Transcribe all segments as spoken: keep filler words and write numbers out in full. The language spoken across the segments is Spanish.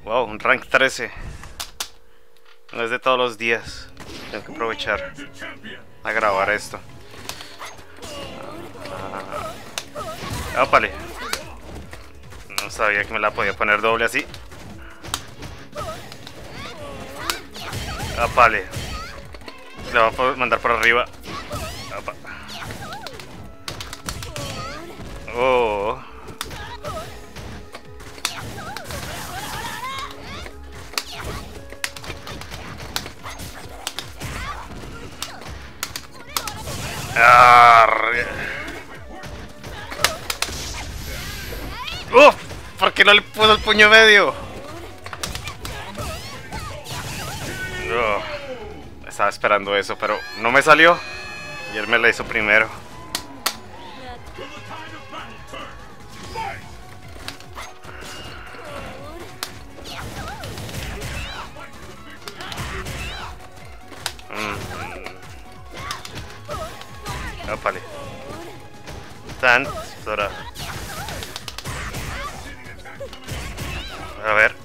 Wow, un rank trece. No es de todos los días. Tengo que aprovechar a grabar esto. Ah, ópale. No sabía que me la podía poner doble así. Ópale. Le voy a mandar por arriba. Opa. Oh. ¡Uf! ¿Por qué no le puso el puño medio? Oh, estaba esperando eso, pero no me salió. Y él me la hizo primero. Ópale. Tan, Sora. A ver.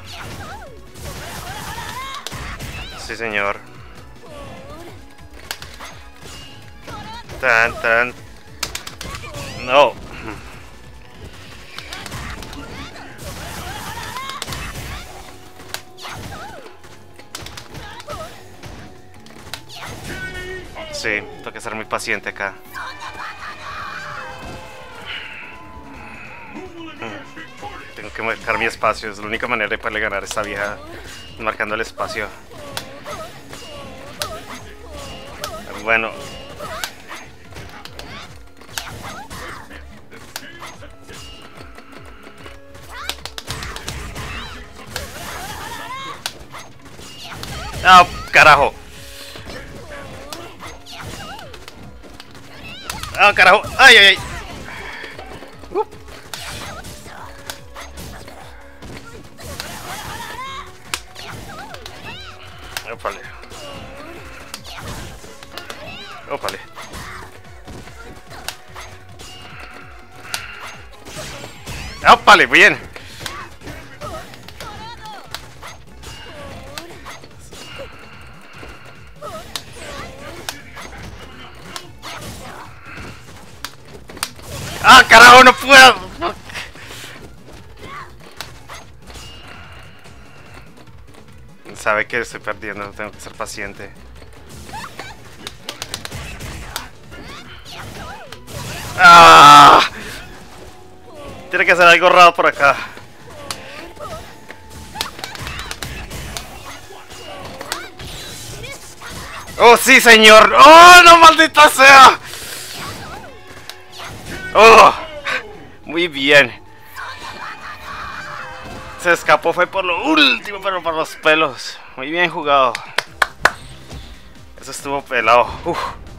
Sí, señor. Tan, tan. No. Sí, tengo que ser muy paciente acá. Tengo que marcar mi espacio, es la única manera de poderle ganar a esta vieja, marcando el espacio. Bueno. ¡Ah, carajo! ¡Ah, carajo! ¡Ay, ay, ay! Uh. Ópale. Ópale. Ópale, bien. ¡Ah, carajo, no puedo! Sabe que estoy perdiendo, tengo que ser paciente. ¡Ah! Tiene que hacer algo raro por acá. ¡Oh, sí, señor! ¡Oh, no, maldita sea! ¡Oh! Muy bien. Se escapó, fue por lo último, pero por los pelos. Muy bien jugado. Eso estuvo pelado. Uf.